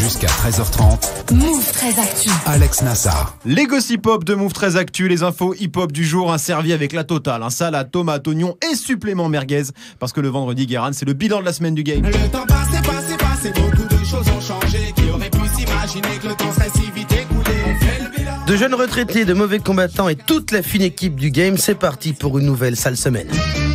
Jusqu'à 13h30. Move 13 Actu. Alex Nassar. Les gossip hop de Move 13 Actu, les infos hip-hop du jour, servi avec la totale. Salade, tomate, oignon et supplément merguez. Parce que le vendredi, Guérin, c'est le bilan de la semaine du game. Le temps passé, beaucoup de choses ont changé. Qui aurait pu s'imaginer que le temps serait si vite écoulé? On fait le bilan. De jeunes retraités, de mauvais combattants et toute la fine équipe du game, c'est parti pour une nouvelle sale semaine.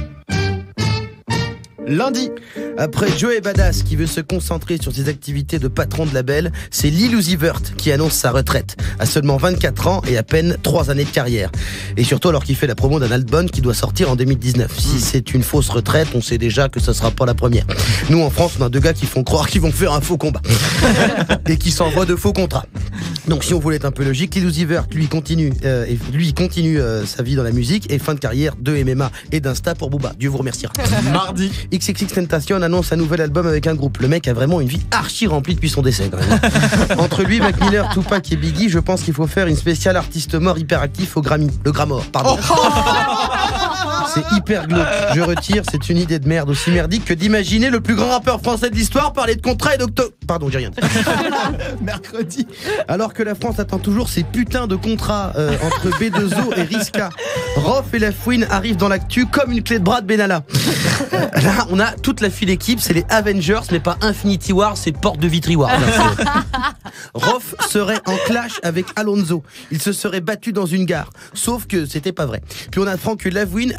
Lundi, après Joey Badass qui veut se concentrer sur ses activités de patron de label, c'est Lil Uzi Vert qui annonce sa retraite à seulement 24 ans et à peine 3 années de carrière. Et surtout alors qu'il fait la promo d'un album qui doit sortir en 2019. Si c'est une fausse retraite, on sait déjà que ça sera pas la première. Nous en France, on a deux gars qui font croire qu'ils vont faire un faux combat et qui s'envoient de faux contrats. Donc si on voulait être un peu logique, Lil Uzi Vert lui continue sa vie dans la musique et fin de carrière de MMA et d'Insta pour Booba. Dieu vous remerciera. mardi, XXXTentacion annonce un nouvel album avec un groupe. Le mec a vraiment une vie archi remplie depuis son décès quand même. Entre lui, Mac Miller, Tupac et Biggie, je pense qu'il faut faire une spéciale artiste mort hyperactif au Grammy. Le Gramor, pardon. C'est hyper glauque. Je retire, c'est une idée de merde aussi merdique que d'imaginer le plus grand rappeur français de l'histoire parler de contrat et d'octo... Pardon, j'ai rien. mercredi, Alors que la France attend toujours ces putains de contrats entre B2O et Riska. Rof et Lafouine arrivent dans l'actu comme une clé de bras de Benalla. Là, on a toute la file équipe, c'est les Avengers, mais pas Infinity War, c'est Porte de Vitry War. Rof serait en clash avec Alonso. Ils se seraient battus dans une gare. Sauf que c'était pas vrai. Puis on apprend que Lafouine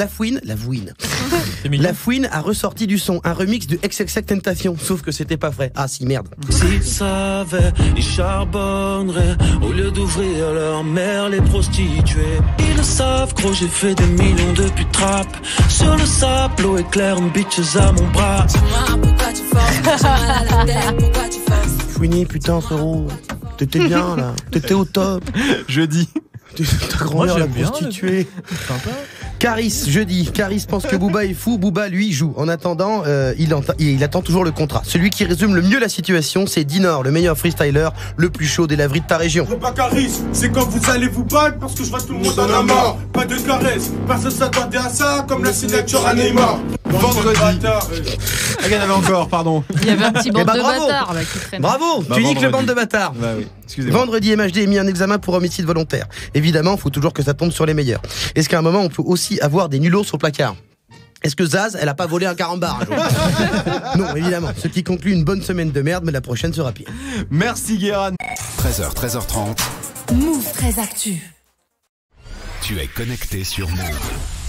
a ressorti du son, un remix de XXXTentacion. Sauf que c'était pas vrai. Ah si, merde. S'ils savaient, ils charbonneraient au lieu d'ouvrir leur mère les prostituées. Ils le savent, gros, j'ai fait des millions depuis trap. Sur le sable, l'eau éclaire, une bitches à mon bras. Pourquoi tu forces? J'ai mal à la tête, pourquoi tu forces? Fouini, putain frérot, t'étais bien là, t'étais au top. jeudi, Ta grand-mère la prostituée. Caris, jeudi. Caris pense que Booba est fou. Booba, lui, joue. En attendant, il attend toujours le contrat. Celui qui résume le mieux la situation, c'est Dinor, le meilleur freestyler, le plus chaud des laveries de ta région. C'est pas Caris, c'est quand vous allez vous battre parce que je vois tout le monde en a marre. Pas de caresse, personne s'attendait à ça comme la signature à Neymar. vendredi. Il y en avait encore, pardon. Il y avait un petit bande de bravo. bâtards là, qui traîne. Bravo, Bah, tu niques le vendredi. bande de bâtards. Bah oui, excusez-moi. Vendredi, MHD est mis en examen pour homicide volontaire. Évidemment, il faut toujours que ça tombe sur les meilleurs. Est-ce qu'à un moment, on peut aussi avoir des nulos au placard ? Est-ce que Zaz, elle a pas volé un carambar un jour ? Non, évidemment. Ce qui conclut une bonne semaine de merde, mais la prochaine sera pire. Merci Guérin. 13h, 13h30. Move 13 Actu. Tu es connecté sur Move.